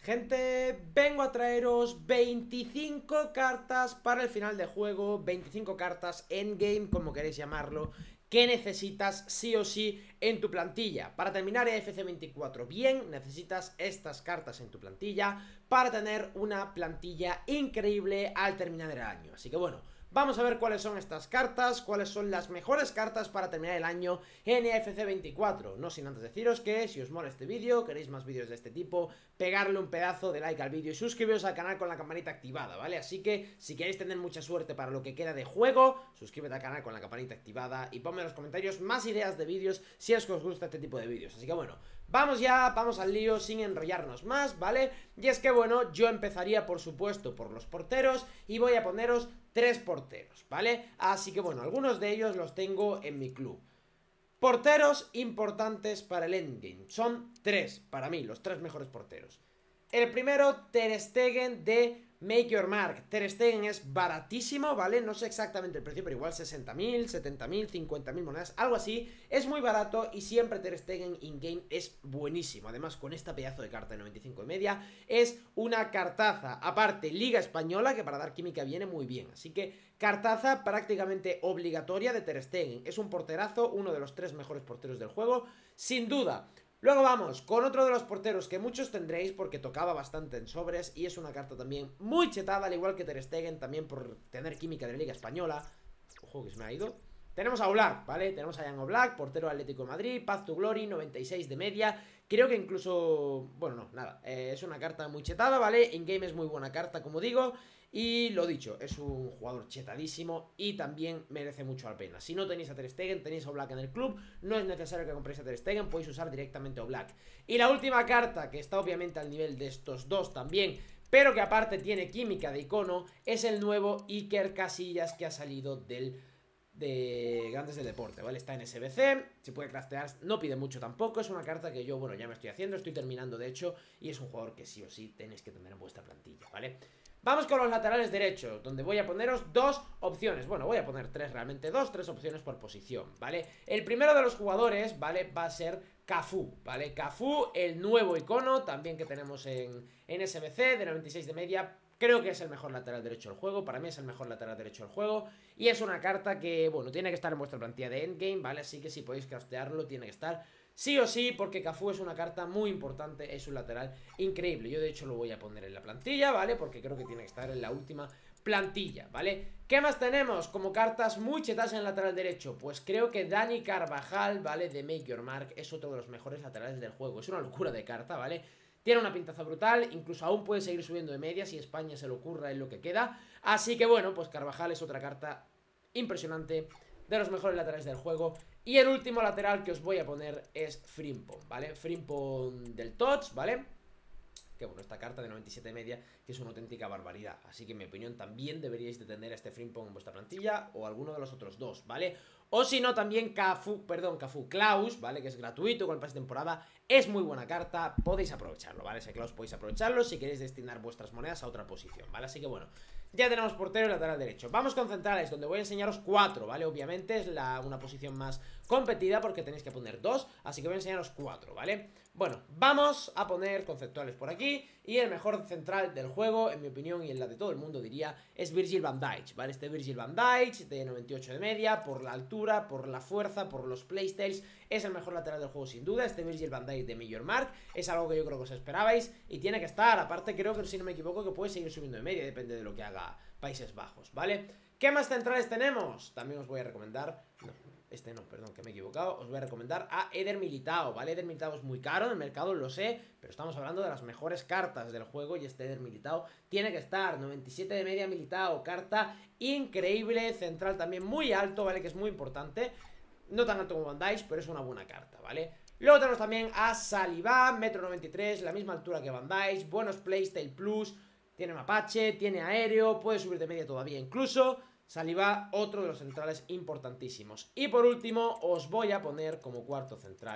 Gente, vengo a traeros 25 cartas para el final de juego, 25 cartas endgame, como queréis llamarlo, que necesitas sí o sí en tu plantilla. Para terminar EFC 24 bien, necesitas estas cartas en tu plantilla para tener una plantilla increíble al terminar el año. Así que bueno, vamos a ver cuáles son estas cartas, cuáles son las mejores cartas para terminar el año en EFC 24. No sin antes deciros que si os mola este vídeo, queréis más vídeos de este tipo, pegarle un pedazo de like al vídeo y suscribiros al canal con la campanita activada, ¿vale? Así que si queréis tener mucha suerte para lo que queda de juego, suscríbete al canal con la campanita activada y ponme en los comentarios más ideas de vídeos si es que os gusta este tipo de vídeos. Así que bueno, vamos al lío sin enrollarnos más, ¿vale? Y es que bueno, yo empezaría por supuesto por los porteros y voy a poneros 3 porteros, ¿vale? Así que bueno, algunos de ellos los tengo en mi club. Porteros importantes para el endgame. Son 3 para mí, los 3 mejores porteros. El primero, Ter Stegen de Make Your Mark. Ter Stegen es baratísimo, ¿vale? No sé exactamente el precio, pero igual 60.000, 70.000, 50.000 monedas, algo así. Es muy barato y siempre Ter Stegen in-game es buenísimo. Además, con esta pedazo de carta de 95 y media, es una cartaza. Aparte, Liga Española, que para dar química viene muy bien. Así que, cartaza prácticamente obligatoria de Ter Stegen. Es un porterazo, uno de los 3 mejores porteros del juego, sin duda. Luego vamos con otro de los porteros que muchos tendréis porque tocaba bastante en sobres y es una carta también muy chetada, al igual que Ter Stegen, también por tener química de la Liga Española. Ojo que se me ha ido. Tenemos a Oblak, ¿vale? Tenemos a Jan Oblak, portero Atlético de Madrid, Path to Glory, 96 de media. Creo que incluso... bueno, no, nada, es una carta muy chetada, ¿vale? In-game es muy buena carta, como digo. Y lo dicho, es un jugador chetadísimo y también merece mucho la pena. Si no tenéis a Ter Stegen, tenéis a Oblak en el club, no es necesario que compréis a Ter Stegen, podéis usar directamente a Oblak. Y la última carta, que está obviamente al nivel de estos dos también, pero que aparte tiene química de icono, es el nuevo Iker Casillas que ha salido de Grandes del Deporte, ¿vale? Está en SBC, se puede craftear, no pide mucho tampoco, es una carta que yo, bueno, ya me estoy haciendo, estoy terminando de hecho, y es un jugador que sí o sí tenéis que tener en vuestra plantilla, ¿vale? Vamos con los laterales derechos, donde voy a poneros 2 opciones. Bueno, voy a poner 3 realmente, 3 opciones por posición, ¿vale? El primero de los jugadores, ¿vale? Va a ser Cafú, ¿vale? Cafú, el nuevo icono, también que tenemos en SBC, de 96 de media. Creo que es el mejor lateral derecho del juego, para mí es el mejor lateral derecho del juego. Y es una carta que, bueno, tiene que estar en vuestra plantilla de endgame, ¿vale? Así que si podéis craftearlo, tiene que estar sí o sí, porque Cafú es una carta muy importante, es un lateral increíble. Yo de hecho lo voy a poner en la plantilla, ¿vale? Porque creo que tiene que estar en la última plantilla, ¿vale? ¿Qué más tenemos como cartas muy chetas en el lateral derecho? Pues creo que Dani Carvajal, ¿vale? De Make Your Mark es otro de los mejores laterales del juego. Es una locura de carta, ¿vale? Tiene una pintaza brutal, incluso aún puede seguir subiendo de media si España se le ocurra en lo que queda. Así que bueno, pues Carvajal es otra carta impresionante, de los mejores laterales del juego. Y el último lateral que os voy a poner es Frimpong, ¿vale? Frimpong del Tots, ¿vale? Que bueno, esta carta de 97 de media, que es una auténtica barbaridad. Así que en mi opinión también deberíais de tener a este Frimpong en vuestra plantilla, o alguno de los otros dos, ¿vale? O si no, también Cafú Klaus, ¿vale? Que es gratuito con el pase de temporada. Es muy buena carta, podéis aprovecharlo, ¿vale? Ese Klaus podéis aprovecharlo si queréis destinar vuestras monedas a otra posición, ¿vale? Así que bueno, ya tenemos portero y lateral derecho. Vamos con centrales, donde voy a enseñaros 4, ¿vale? Obviamente es una posición más competida porque tenéis que poner 2, así que voy a enseñaros 4, ¿vale? Bueno, vamos a poner conceptuales por aquí. Y el mejor central del juego, en mi opinión y en la de todo el mundo diría, es Virgil van Dijk, ¿vale? Este Virgil van Dijk de 98 de media, por la altura, por la fuerza, por los playstyles, es el mejor lateral del juego sin duda. Este Virgil van Dijk de Make Your Mark es algo que yo creo que os esperabais y tiene que estar. Aparte creo que, si no me equivoco, que puede seguir subiendo de media, depende de lo que haga Países Bajos, ¿vale? ¿Qué más centrales tenemos? También os voy a recomendar... no, perdón, que me he equivocado. Os voy a recomendar a Eder Militao, ¿vale? Eder Militao es muy caro en el mercado, lo sé, pero estamos hablando de las mejores cartas del juego y este Eder Militao tiene que estar. 97 de media Militao, carta increíble, central también muy alto, ¿vale? Que es muy importante. No tan alto como Van Dijk, pero es una buena carta, ¿vale? Luego tenemos también a Saliba, 1,93 m, la misma altura que Van Dijk, buenos playstyle plus, tiene mapache, tiene aéreo, puede subir de media todavía incluso. Saliba, otro de los centrales importantísimos. Y por último, os voy a poner como cuarto central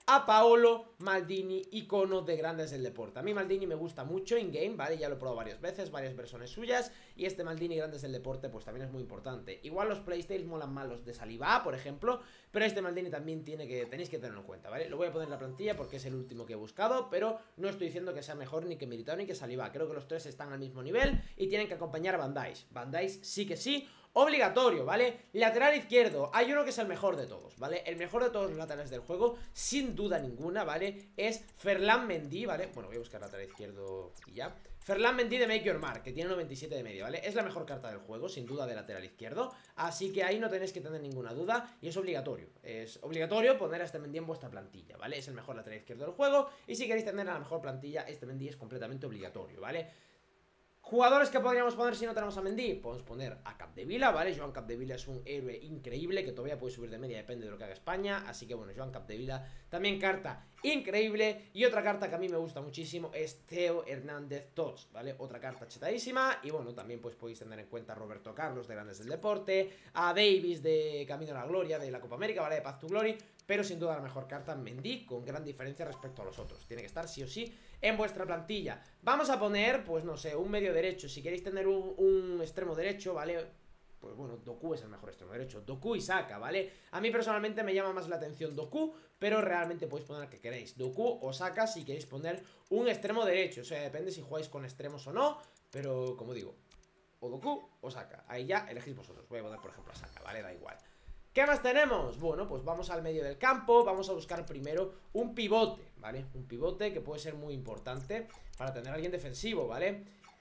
a Paolo Maldini, icono de grandes del deporte. A mí Maldini me gusta mucho in-game, ¿vale? Ya lo he probado varias veces, varias versiones suyas. Y este Maldini grandes del deporte pues también es muy importante. Igual los playstyles molan más los de Saliba, por ejemplo, pero este Maldini también tenéis que tenerlo en cuenta, ¿vale? Lo voy a poner en la plantilla porque es el último que he buscado, pero no estoy diciendo que sea mejor ni que Militao ni que Saliba. Creo que los tres están al mismo nivel y tienen que acompañar a Van Dijk. Van Dijk sí que sí. Obligatorio, ¿vale? Lateral izquierdo, hay uno que es el mejor de todos, ¿vale? El mejor de todos los laterales del juego, sin duda ninguna, ¿vale? Es Ferland Mendy, ¿vale? Bueno, voy a buscar lateral izquierdo y ya. Ferland Mendy de Make Your Mark, que tiene 97 de medio, ¿vale? Es la mejor carta del juego, sin duda, de lateral izquierdo. Así que ahí no tenéis que tener ninguna duda. Y es obligatorio. Es obligatorio poner a este Mendy en vuestra plantilla, ¿vale? Es el mejor lateral izquierdo del juego. Y si queréis tener a la mejor plantilla, este Mendy es completamente obligatorio, ¿vale? Jugadores que podríamos poner si no tenemos a Mendy, podemos poner a Capdevila, ¿vale? Joan Capdevila es un héroe increíble que todavía puede subir de media, depende de lo que haga España. Así que bueno, Joan Capdevila también carta increíble. Y otra carta que a mí me gusta muchísimo es Theo Hernández Tots, ¿vale? Otra carta chetadísima. Y bueno, también pues podéis tener en cuenta a Roberto Carlos de Grandes del Deporte, a Davis de Camino a la Gloria de la Copa América, ¿vale? De Path to Glory. Pero sin duda la mejor carta Mendy, con gran diferencia respecto a los otros. Tiene que estar sí o sí en vuestra plantilla. Vamos a poner, pues no sé, un medio derecho. Si queréis tener un extremo derecho, ¿vale? Pues bueno, Doku es el mejor extremo derecho. Doku y Saka, ¿vale? A mí personalmente me llama más la atención Doku, pero realmente podéis poner el que queréis. Doku o Saka si queréis poner un extremo derecho. O sea, depende si jugáis con extremos o no. Pero, como digo, o Doku o Saka. Ahí ya elegís vosotros. Voy a poner, por ejemplo, a Saka, ¿vale? Da igual. ¿Qué más tenemos? Bueno, pues vamos al medio del campo. Vamos a buscar primero un pivote, ¿vale? Un pivote que puede ser muy importante para tener a alguien defensivo, ¿vale?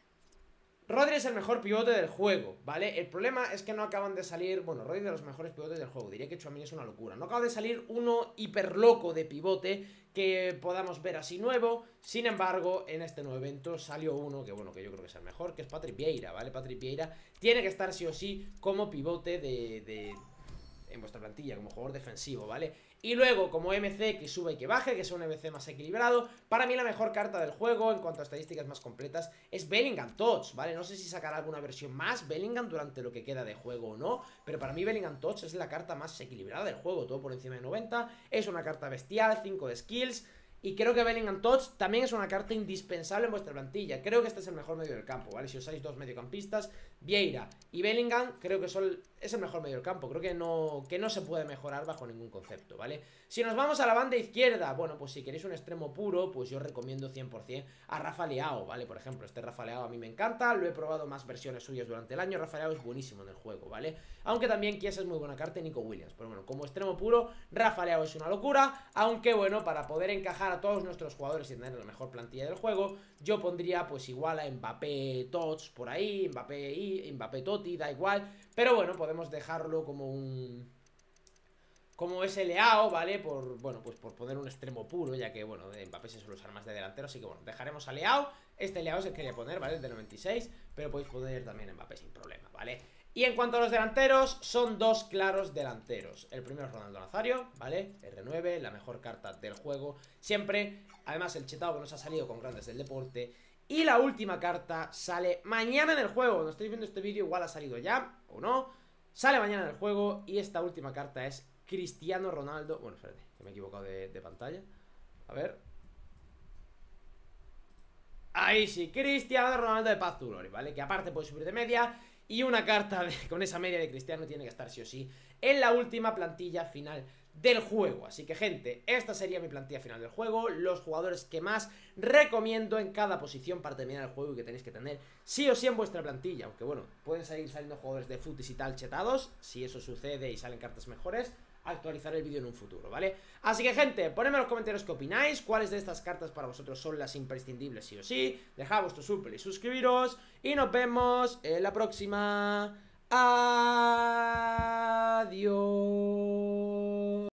Rodri es el mejor pivote del juego, ¿vale? El problema es que no acaban de salir... Bueno, Rodri es de los mejores pivotes del juego. Diría que Tchouaméni es una locura. No acaba de salir uno hiper loco de pivote que podamos ver así nuevo. Sin embargo, en este nuevo evento salió uno que, bueno, que yo creo que es el mejor, que es Patrick Vieira, ¿vale? Patrick Vieira tiene que estar sí o sí como pivote en vuestra plantilla, como jugador defensivo, ¿vale? Y luego, como MC que sube y que baje, que es un MC más equilibrado. Para mí la mejor carta del juego, en cuanto a estadísticas más completas, es Bellingham Tots, ¿vale? No sé si sacará alguna versión más Bellingham durante lo que queda de juego o no, pero para mí Bellingham Tots es la carta más equilibrada del juego, todo por encima de 90. Es una carta bestial, 5 de skills. Y creo que Bellingham Tots también es una carta indispensable en vuestra plantilla. Creo que este es el mejor medio del campo, ¿vale? Si usáis dos mediocampistas, Vieira y Bellingham, creo que es el mejor medio del campo. Creo que no se puede mejorar bajo ningún concepto, ¿vale? Si nos vamos a la banda izquierda, bueno, pues si queréis un extremo puro, pues yo recomiendo 100% a Rafa Leao, ¿vale? Por ejemplo, este Rafa Leao a mí me encanta, lo he probado más versiones suyas durante el año. Rafa Leao es buenísimo en el juego, ¿vale? Aunque también Chiesa es muy buena carta y Nico Williams. Pero bueno, como extremo puro, Rafa Leao es una locura. Aunque bueno, para poder encajar a todos nuestros jugadores y tener la mejor plantilla del juego, yo pondría pues igual a Mbappé Tots por ahí, Mbappé Totti, da igual. Pero bueno, podemos dejarlo como ese Leao, ¿vale? Bueno, pues por poner un extremo puro, ya que, bueno, Mbappé se suele usar más de delantero, así que, bueno, dejaremos a Leao. Este Leao es el que quería poner, ¿vale? El de 96, pero podéis poner también Mbappé sin problema, ¿vale? Y en cuanto a los delanteros, son dos claros delanteros. El primero es Ronaldo Nazario, ¿vale? R9, la mejor carta del juego siempre. Además, el chetado que nos ha salido con Grandes del Deporte. Y la última carta sale mañana en el juego. Cuando estéis viendo este vídeo, igual ha salido ya, o no. Sale mañana en el juego y esta última carta es Cristiano Ronaldo. Bueno, espérate, que me he equivocado de pantalla. A ver. Ahí sí, Cristiano Ronaldo de Path to Glory, ¿vale? Que aparte puede subir de media. Y una carta con esa media de Cristiano tiene que estar sí o sí en la última plantilla final del juego. Así que, gente, esta sería mi plantilla final del juego. Los jugadores que más recomiendo en cada posición para terminar el juego y que tenéis que tener sí o sí en vuestra plantilla. Aunque bueno, pueden seguir saliendo jugadores de futis y tal chetados. Si eso sucede y salen cartas mejores, actualizaré el vídeo en un futuro, ¿vale? Así que, gente, ponedme en los comentarios qué opináis, cuáles de estas cartas para vosotros son las imprescindibles sí o sí. Dejad vuestro super y suscribiros y nos vemos en la próxima.